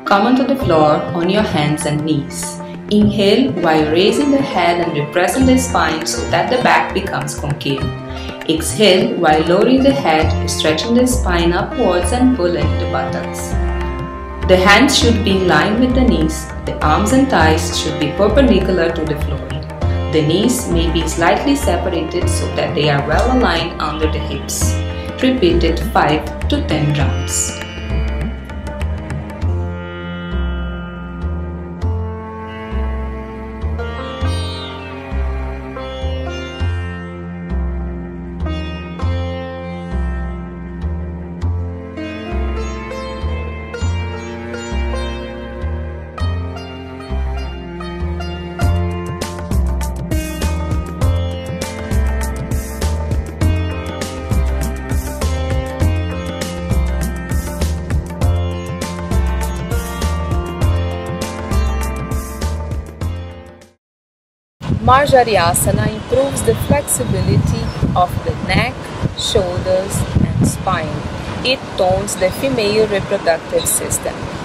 Come onto the floor on your hands and knees. Inhale while raising the head and depressing the spine so that the back becomes concave. Exhale while lowering the head, stretching the spine upwards and pulling the buttocks. The hands should be in line with the knees. The arms and thighs should be perpendicular to the floor. The knees may be slightly separated so that they are well aligned under the hips. Repeat it 5 to 10 rounds. Marjariasana improves the flexibility of the neck, shoulders, and spine. It tones the female reproductive system.